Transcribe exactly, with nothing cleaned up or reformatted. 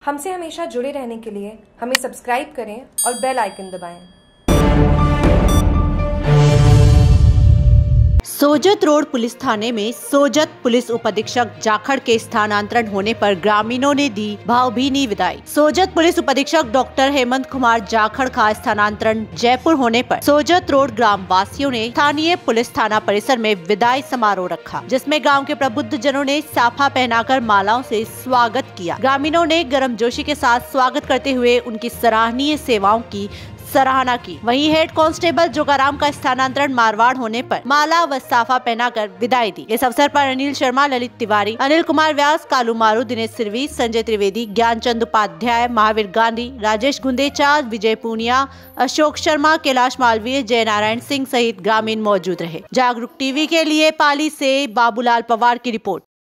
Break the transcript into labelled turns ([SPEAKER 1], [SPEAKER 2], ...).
[SPEAKER 1] हमसे हमेशा जुड़े रहने के लिए हमें सब्सक्राइब करें और बेल आइकन दबाएं।
[SPEAKER 2] सोजत रोड पुलिस थाने में सोजत पुलिस उपाधीक्षक जाखड़ के स्थानांतरण होने पर ग्रामीणों ने दी भावभीनी विदाई। सोजत पुलिस उपाधीक्षक डॉक्टर हेमंत कुमार जाखड़ का स्थानांतरण जयपुर होने पर सोजत रोड ग्राम वासियों ने स्थानीय पुलिस थाना परिसर में विदाई समारोह रखा, जिसमें गांव के प्रबुद्ध जनों ने साफा पहनाकर मालाओं से स्वागत किया। ग्रामीणों ने गर्मजोशी के साथ स्वागत करते हुए उनकी सराहनीय सेवाओं की सराहना की। वहीं हेड कांस्टेबल जोगाराम का स्थानांतरण मारवाड़ होने पर माला व साफा पहनाकर विदाई दी। इस अवसर पर अनिल शर्मा, ललित तिवारी, अनिल कुमार व्यास, कालू मारू, दिनेश सिरवी, संजय त्रिवेदी, ज्ञानचंद उपाध्याय, महावीर गांधी, राजेश गुंदेचा, विजय पूनिया, अशोक शर्मा, कैलाश मालवीय, जय नारायण सिंह सहित ग्रामीण मौजूद रहे। जागरूक टीवी के लिए पाली से बाबूलाल पवार की रिपोर्ट।